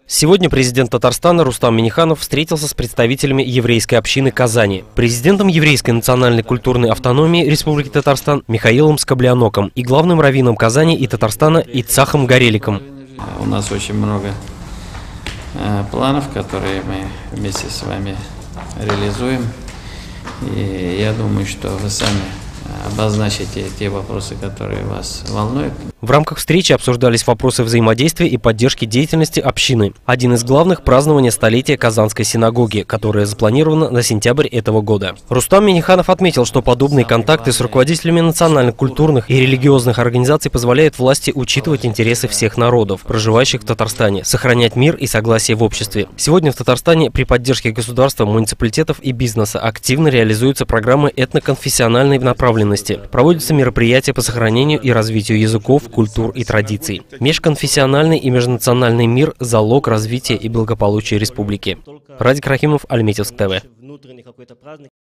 Сегодня президент Татарстана Рустам Минниханов встретился с представителями еврейской общины Казани, президентом Еврейской национальной культурной автономии Республики Татарстан Михаилом Скобляноком и главным раввином Казани и Татарстана Ицхаком Гореликом. У нас очень много планов, которые мы вместе с вами реализуем. И я думаю, что вы сами обозначите те вопросы, которые вас волнуют. В рамках встречи обсуждались вопросы взаимодействия и поддержки деятельности общины. Один из главных – празднование столетия Казанской синагоги, которое запланировано на сентябрь этого года. Рустам Минниханов отметил, что подобные контакты с руководителями национальных, культурных и религиозных организаций позволяют власти учитывать интересы всех народов, проживающих в Татарстане, сохранять мир и согласие в обществе. Сегодня в Татарстане при поддержке государства, муниципалитетов и бизнеса активно реализуются программы этноконфессиональной направленности. Проводятся мероприятия по сохранению и развитию языков, культур и традиций. Межконфессиональный и межнациональный мир – залог развития и благополучия республики. Радик Рахимов, Альметьевск ТВ.